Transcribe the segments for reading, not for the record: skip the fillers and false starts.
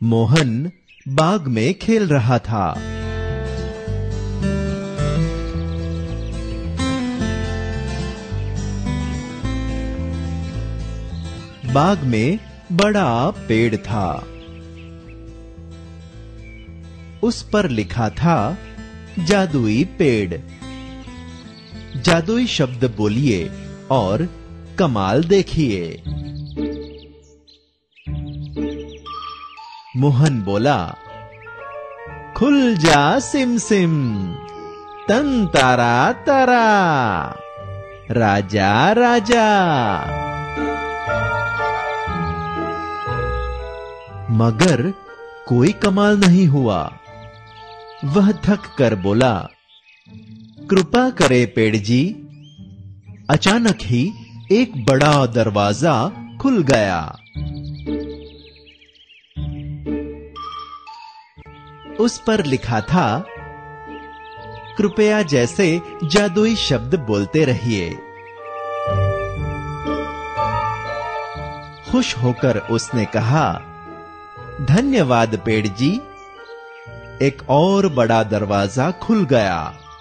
मोहन बाग में खेल रहा था। बाग में बड़ा पेड़ था। उस पर लिखा था जादुई पेड़। जादुई शब्द बोलिए और कमाल देखिए। मोहन बोला, खुल जा सिम सिम, तन तारा तारा, राजा राजा। मगर कोई कमाल नहीं हुआ। वह थक कर बोला, कृपा करे पेड़ जी। अचानक ही एक बड़ा दरवाजा खुल गया। उस पर लिखा था, कृपया जैसे जादुई शब्द बोलते रहिए। खुश होकर उसने कहा, धन्यवाद पेड़ जी। एक और बड़ा दरवाजा खुल गया।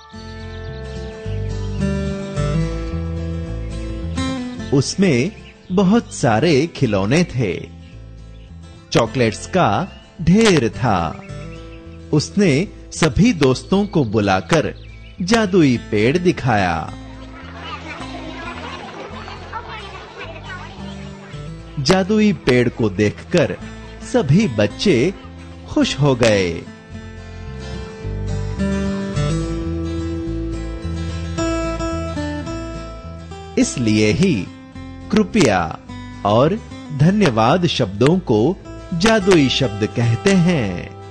उसमें बहुत सारे खिलौने थे। चॉकलेट्स का ढेर था। उसने सभी दोस्तों को बुलाकर जादुई पेड़ दिखाया। जादुई पेड़ को देखकर सभी बच्चे खुश हो गए। इसलिए ही कृपया और धन्यवाद शब्दों को जादुई शब्द कहते हैं।